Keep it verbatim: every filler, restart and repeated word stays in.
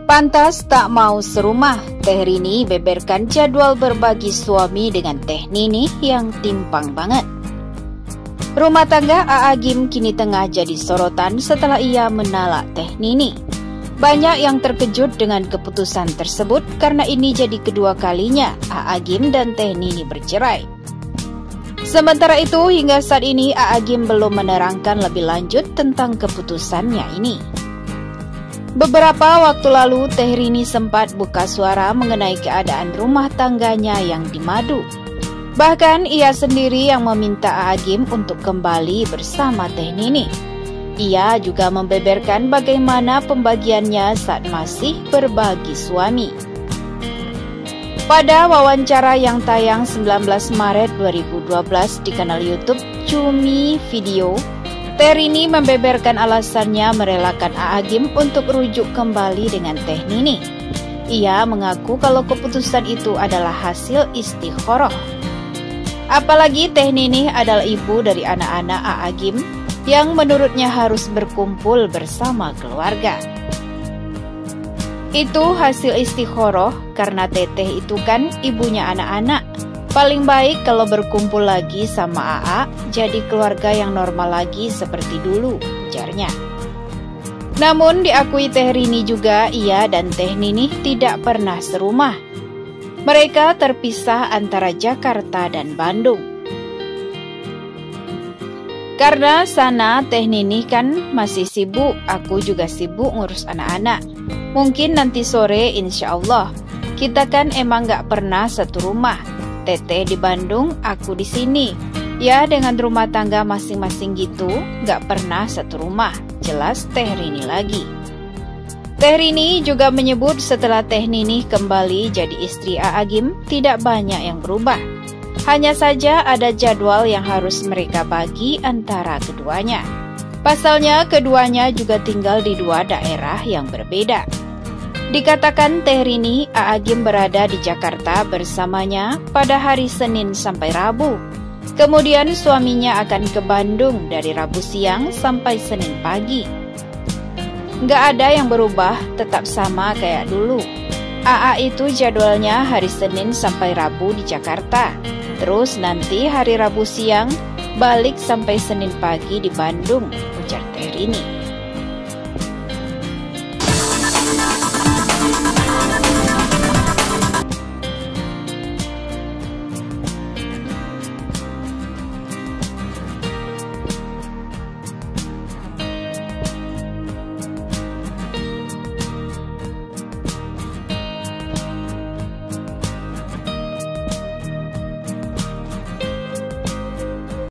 Pantas tak mau serumah, Teh Rini beberkan jadwal berbagi suami dengan Teh Nini yang timpang banget. Rumah tangga A A Gim kini tengah jadi sorotan setelah ia menalak Teh Nini. Banyak yang terkejut dengan keputusan tersebut karena ini jadi kedua kalinya A A Gim dan Teh Nini bercerai. Sementara itu, hingga saat ini A A Gim belum menerangkan lebih lanjut tentang keputusannya ini. Beberapa waktu lalu, Teh Rini sempat buka suara mengenai keadaan rumah tangganya yang dimadu. Bahkan, ia sendiri yang meminta A A Gim untuk kembali bersama Teh Nini. Ia juga membeberkan bagaimana pembagiannya saat masih berbagi suami. Pada wawancara yang tayang sembilan belas Maret dua ribu dua belas di kanal YouTube Cumi Video, Teh Rini membeberkan alasannya merelakan A A Gim untuk rujuk kembali dengan Teh Nini. Ia mengaku kalau keputusan itu adalah hasil istikharah. Apalagi Teh Nini adalah ibu dari anak-anak A A Gim yang menurutnya harus berkumpul bersama keluarga. Itu hasil istikharah karena Teteh itu kan ibunya anak-anak. Paling baik kalau berkumpul lagi sama A A, jadi keluarga yang normal lagi seperti dulu, ujarnya. Namun diakui Teh Rini juga, ia dan Teh Nini tidak pernah serumah. Mereka terpisah antara Jakarta dan Bandung. Karena sana Teh Nini kan masih sibuk, aku juga sibuk ngurus anak-anak. Mungkin nanti sore insya Allah. Kita kan emang gak pernah satu rumah. Teteh di Bandung, aku di sini. Ya dengan rumah tangga masing-masing gitu, gak pernah satu rumah. Jelas Teh Rini lagi. Teh Rini juga menyebut setelah Teh Nini kembali jadi istri A A Gim, tidak banyak yang berubah. Hanya saja ada jadwal yang harus mereka bagi antara keduanya. Pasalnya keduanya juga tinggal di dua daerah yang berbeda. Dikatakan Teh Rini, A A Gim berada di Jakarta bersamanya pada hari Senin sampai Rabu. Kemudian suaminya akan ke Bandung dari Rabu siang sampai Senin pagi. Nggak ada yang berubah, tetap sama kayak dulu. A A itu jadwalnya hari Senin sampai Rabu di Jakarta. Terus nanti hari Rabu siang balik sampai Senin pagi di Bandung, ujar Teh Rini.